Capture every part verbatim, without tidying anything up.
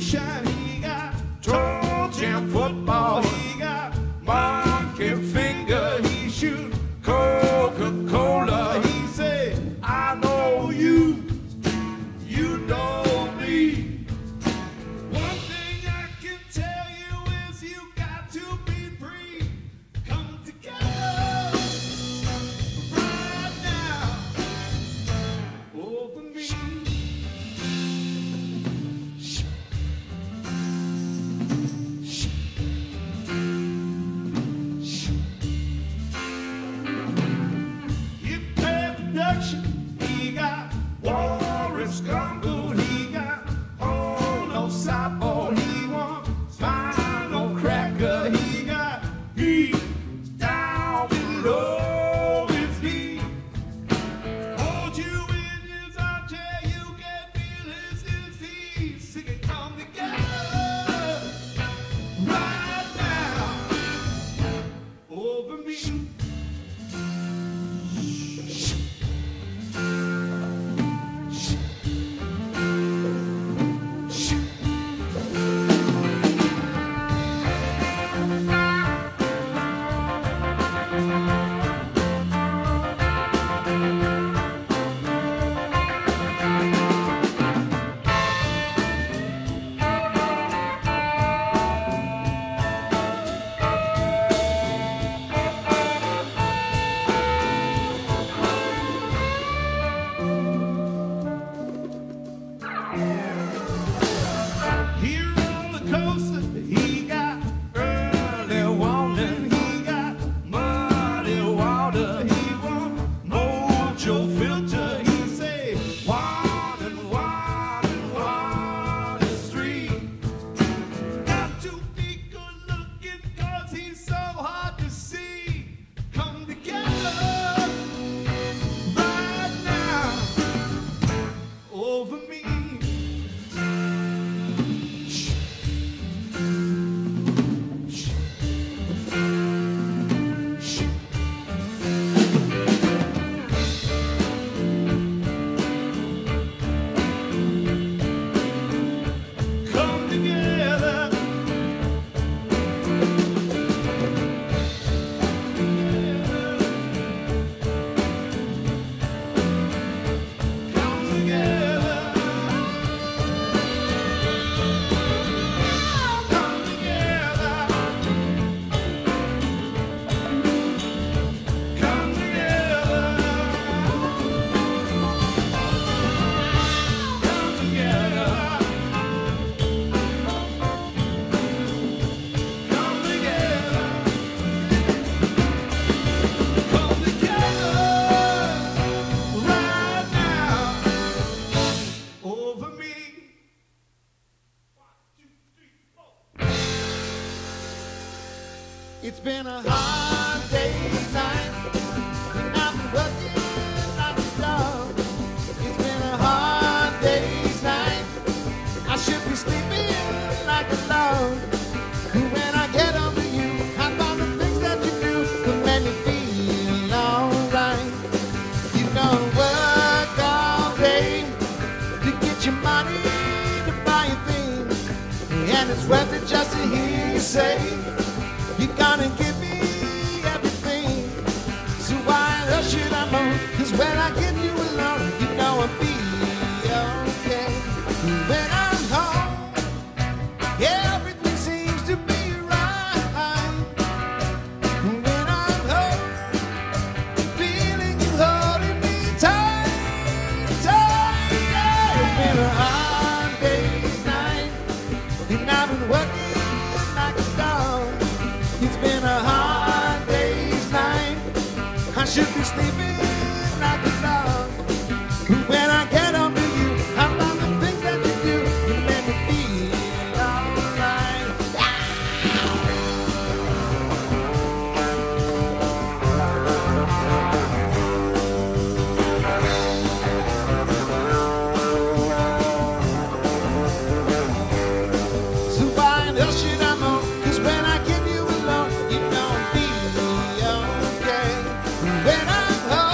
moonshine, he got Trojan football, he got monkey finger, he shoot Coca-Cola. He said, I know you, you know me. One thing I can tell you is you got to be free. Come together right now over me. He got Walrus Gumbo, he got Oh No Sideball, he want Spinal Cracker, he got Heat down below his feet. Hold you in his armchair, you can feel his disease. Sing it, come together right now over me. He got early warning, he got muddy water, he want mojo filter, he say one and one and one is three. Got to be good looking cause he's so hard to see. Come together right now over me. It's been a hard day's night, and I've been working like a dog. It's been a hard day's night, I should be sleeping like a log. When I get over you, I found the things that you do that make me feel alright. You gonna work all day to get your money to buy your things, and it's worth it just to hear you say you're gonna give me everything. So why else should I moan? Cause when I get you alone, you know I'll be okay. When I'm home, everything seems to be right. When I'm home, feeling you holding me tight, tight, yeah. It's been a hard day's night, and I've been working like a dog. It's been a hard day's night, I should be sleeping like a dog. When I get up to you, I love the things that you do, you make me feel alright. So why else should I moan? Cause when I get you alone, you know I'll be okay. When I'm home,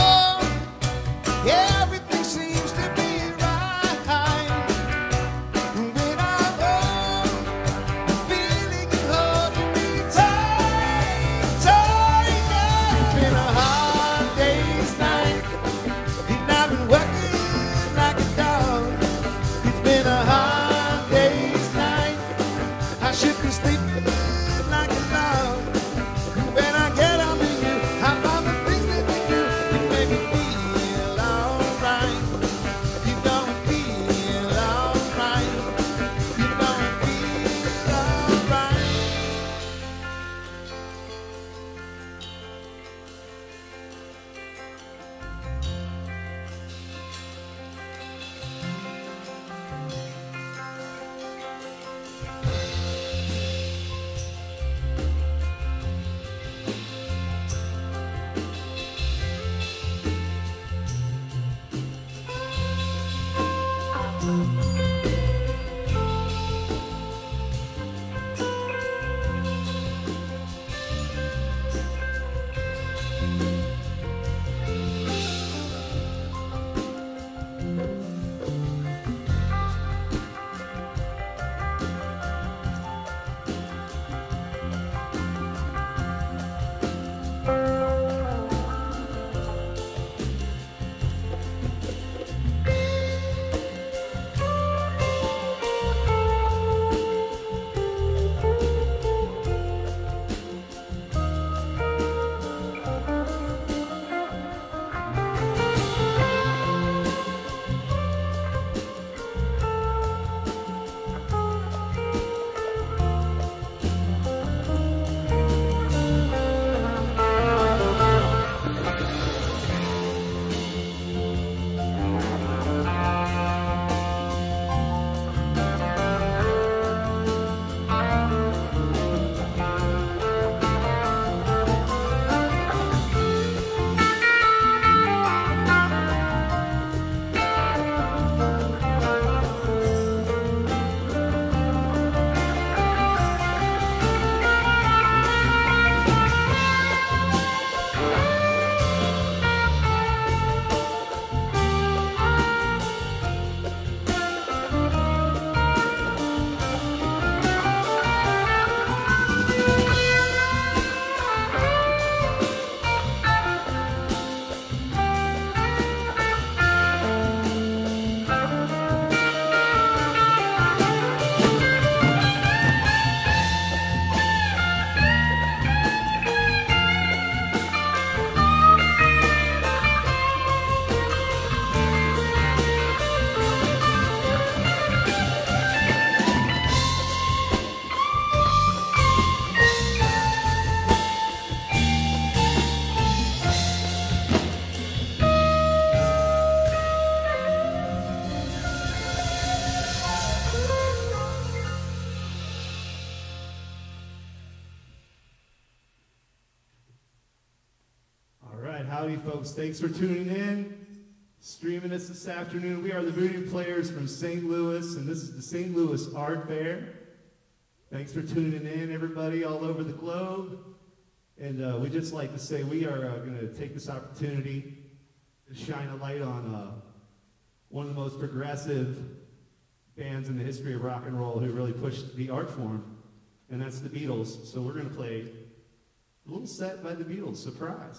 Howdy, folks. Thanks for tuning in, streaming us this afternoon. We are the Voodoo Players from Saint Louis, and this is the Saint Louis Art Fair. Thanks for tuning in, everybody all over the globe. And uh, we just like to say we are uh, going to take this opportunity to shine a light on uh, one of the most progressive bands in the history of rock and roll who really pushed the art form, and that's the Beatles. So we're going to play a little set by the Beatles, surprise.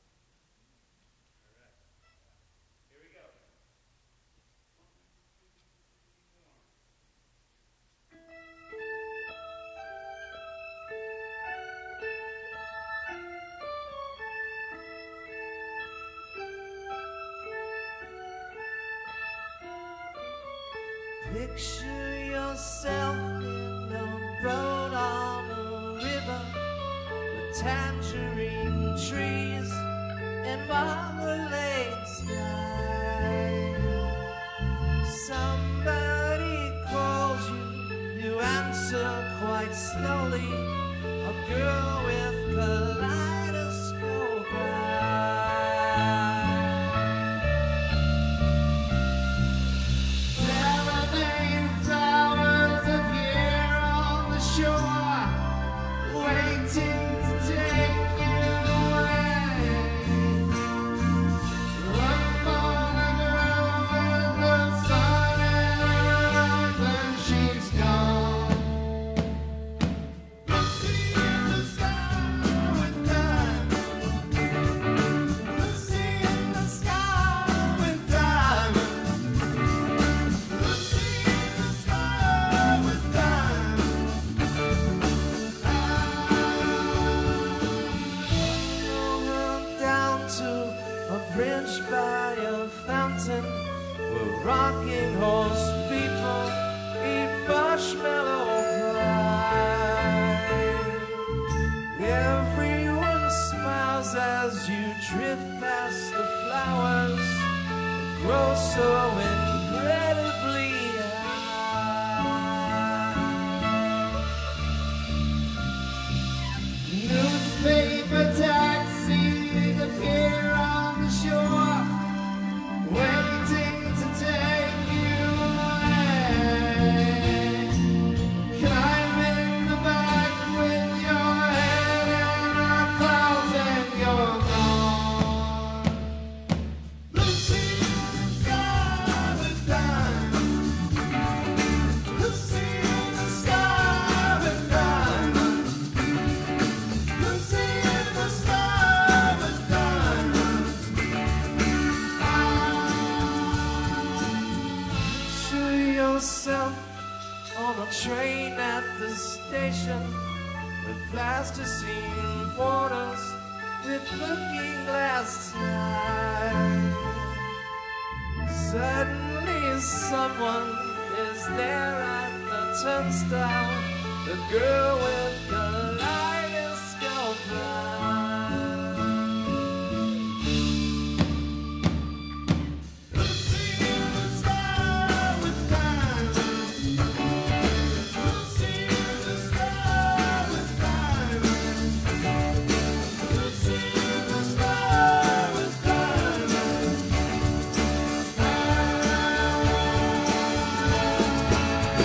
Picture yourself in a boat on a river with tangerine trees and marmalade sky. Somebody calls you, you answer quite slowly. A girl with kaleidoscope eyes. By a fountain where rocking horse people eat marshmallow pie. Everyone smiles as you drift past the flowers that grow so incredibly high. Newspaper taxis appear on the shore, waiting to take you away. Climb in the back with your head in our clouds and you're gone. Lucy in the sky with diamonds. Lucy in the sky with diamonds. Lucy in the sky with diamonds. Yourself on a train at the station with plasticine borders with looking glass ties. Suddenly someone is there at the turnstile, the girl with the kaleidoscope eyes.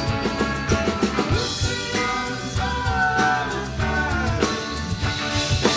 Lucy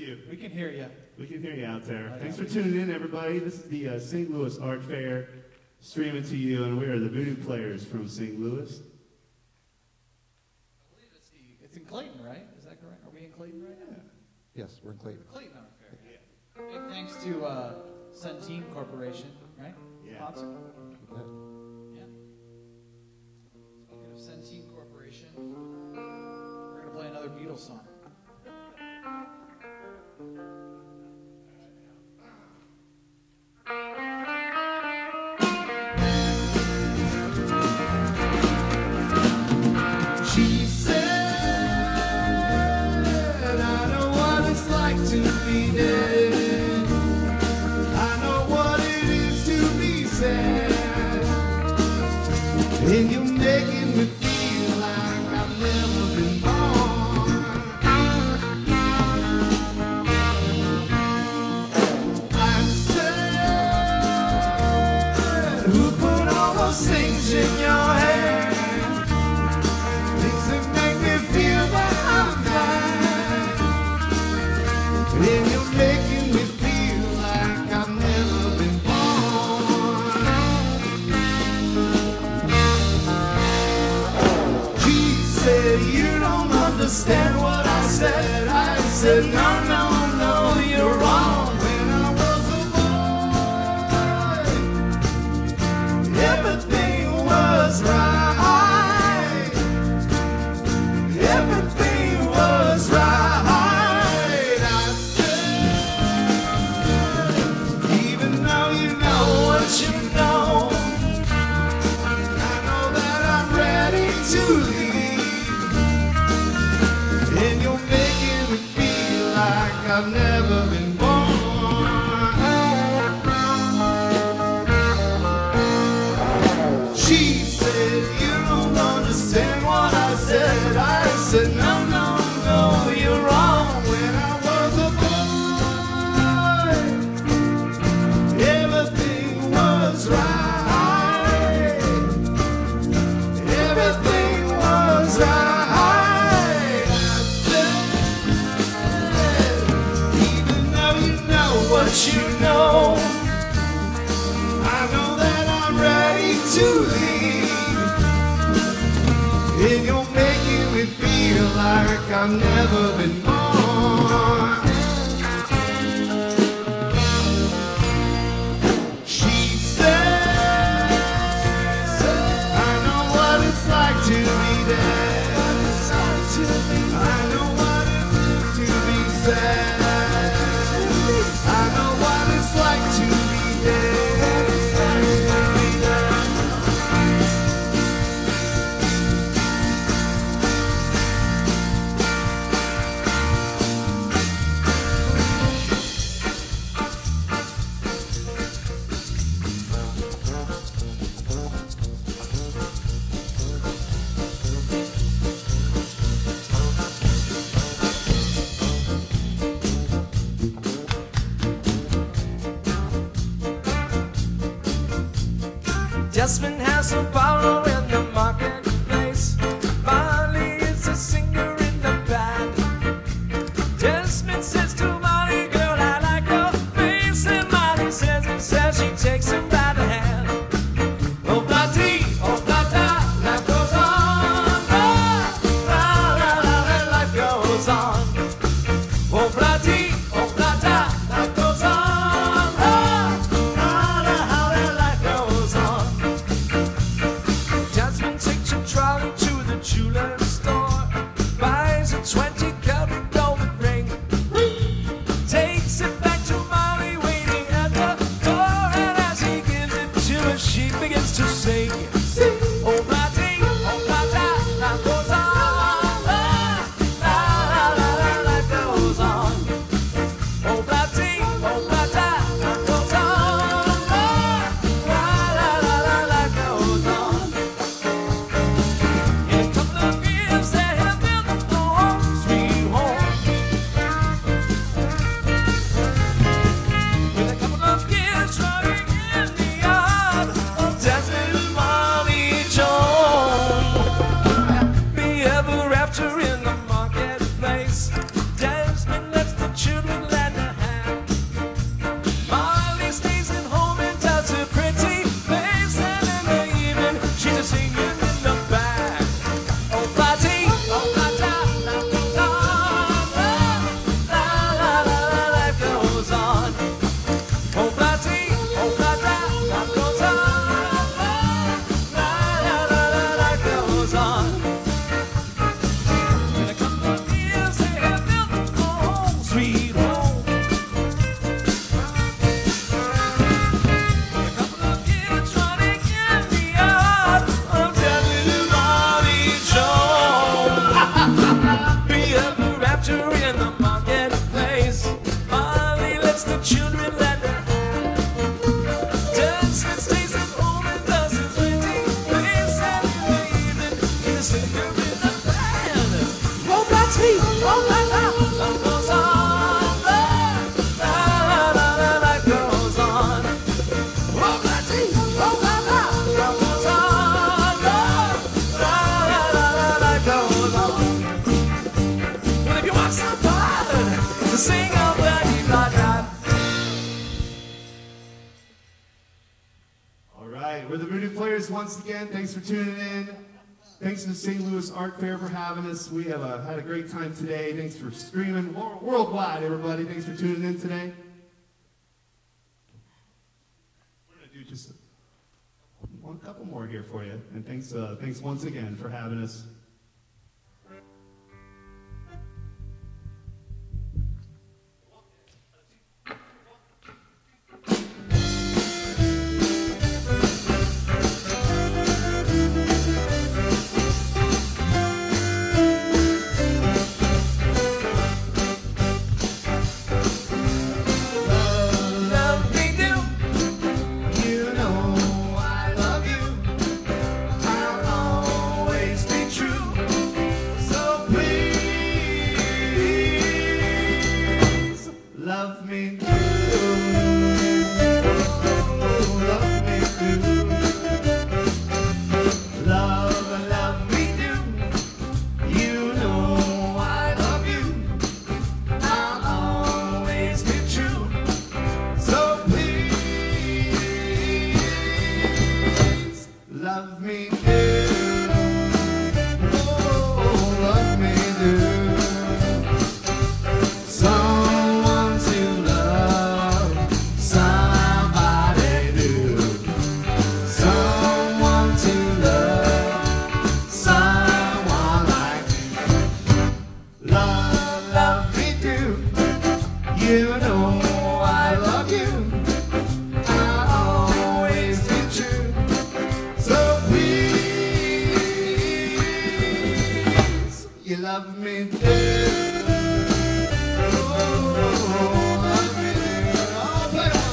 you. We can hear you. We can hear you out there. Thanks for tuning in, everybody. This is the uh, Saint Louis Art Fair streaming to you, and we are the Voodoo Players from Saint Louis. I believe it's the, it's in Clayton, right? Is that correct? Are we in Clayton right now? Yes, we're in Clayton. Clayton Art Fair. Yeah. Big thanks to uh, Centene Corporation, right? Yeah. Sponsor. Yeah. Yeah. Speaking of Centene Corporation, we're gonna play another Beatles song. She said, I know what it's like to be dead. I know what it is to be sad. And you're making me feel like I've never been born. I said, who put all those things in your head? Things that make me feel that I'm fine. And you're making me feel like I've never been born. She said, you don't understand what I said. I said, no, no, no, you're wrong. When I was a boy, everything was right. Everything was right. I said, even though you know what you know, I know that I'm ready to leave. And you're making me feel like I've never been born. She said, you don't understand what I said. I said, no, no, no, you're wrong. When I was a boy, everything was right. Everything was right. I said, even though you know what you know, I know that I'm ready to leave. And you're making me feel like I've never been born. She said, I know what it's like to be dead. I know what it is to be sad. I know what it's like to be dead. Jasmine has a power in the marketplace. Molly is a singer in the band. Jasmine says to Molly, girl, I like your face. And Molly says, and says she takes him by the hand. Oh, bloody, oh, blada, life goes on. La, la, la, la, life goes on. Oh, bloody, oh, blada, life goes on. La, la, la, la, life goes on. singer in the band. Oh, that's me. Oh, la, la. Love goes on. La, la, la, la, life goes on. Oh, that's me. Oh, la, la. Love goes on. La, la, la, la, la, life goes on. Well, if you want some fun, to sing a bloody blah, blah. All right, we're the Voodoo Players once again. Thanks for tuning in. Thanks to the Saint Louis Art Fair for having us. We have uh, had a great time today. Thanks for streaming wor- worldwide, everybody. Thanks for tuning in today. We're going to do just one couple more here for you. And thanks, uh, thanks once again for having us. Love me do. You know I love you. I'll always be true. So please love me do. Love me do. Love, love me do. You know I love you. I'll always be true. So please love me do. Oh, love me do. Someone to love, somebody do. Someone to love, someone like me. Love, love me do. You know I love you. I'll always be true. So please, you love me do. Oh, love me do. Oh, play on.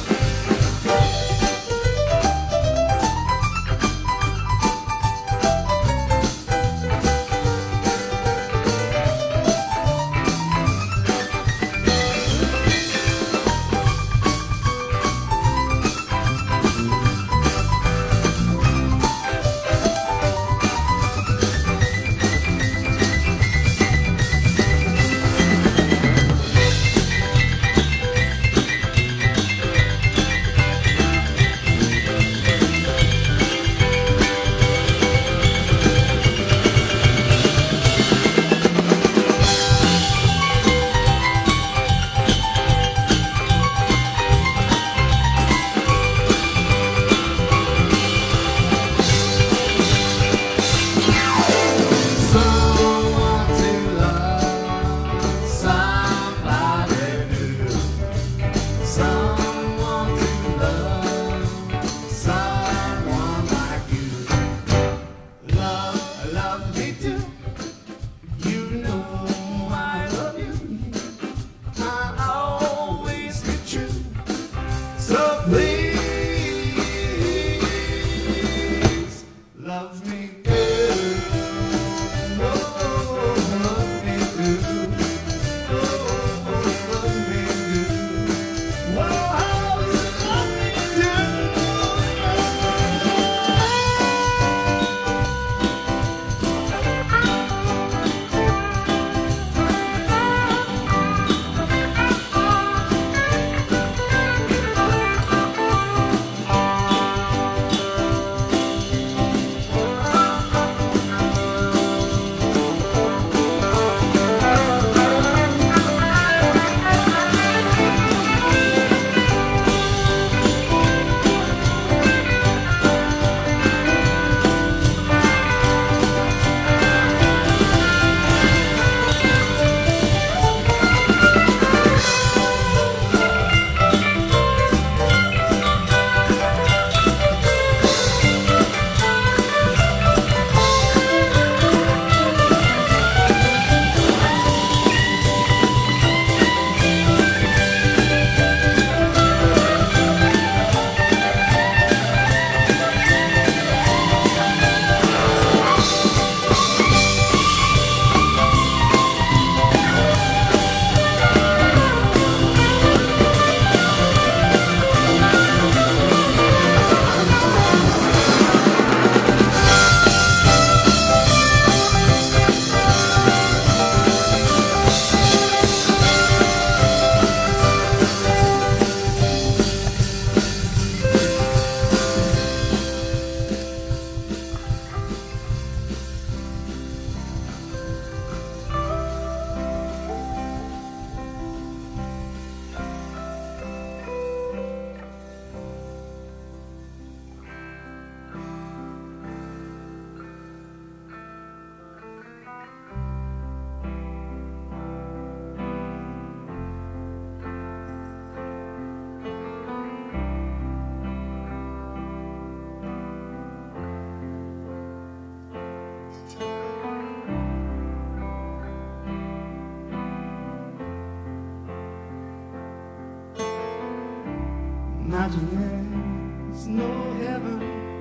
Imagine there's no heaven.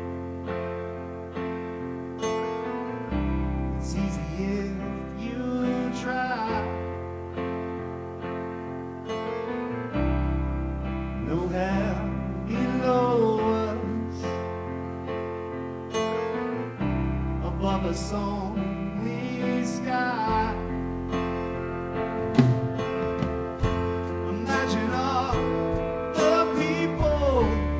It's easy if you try. No hell below us, above us only sky. Imagine all the people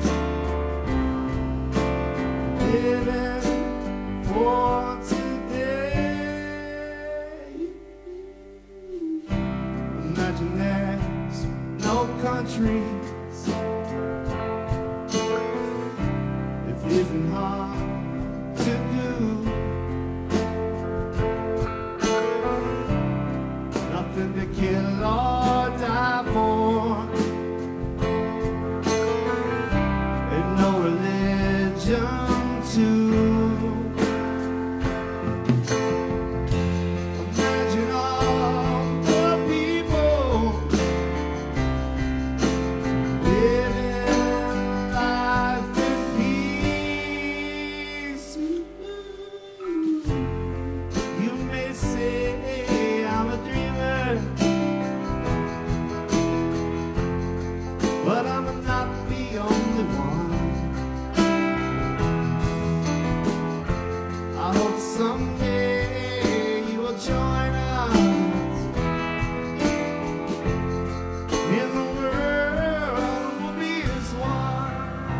living for today. Imagine there's no countries. It isn't hard to do. Nothing to kill or die for, and no religion too. Imagine all the people living life in peace. You may say I'm a dreamer, but I'm not the only one. I hope someday you will join us and the world will be as one.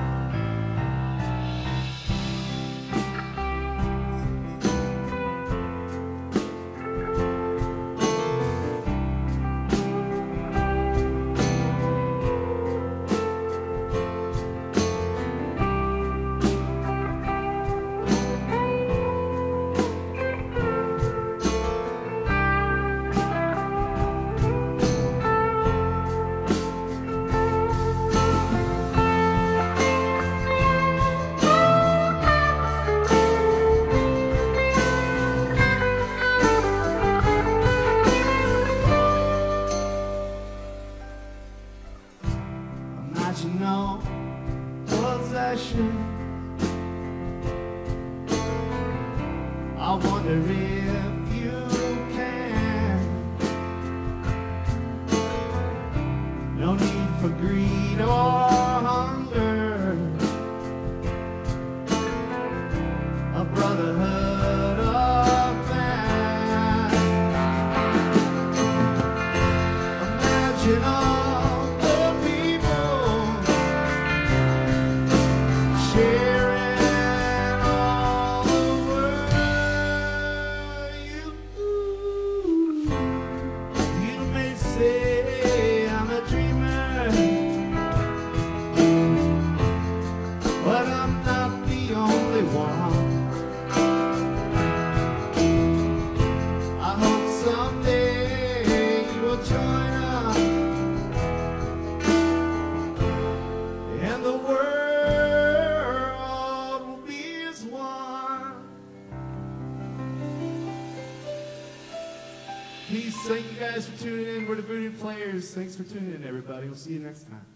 Imagine no possession. I wonder if you can. No need for greed or hunger. A brotherhood of man. Imagine all the people sharing all the world. You, you may say I'm a dreamer, but I'm not the only one. I hope someday you will join us and the world will be as one. Peace. Thank you guys for tuning in. We're the Voodoo Players. Thanks for tuning in, everybody. We'll see you next time.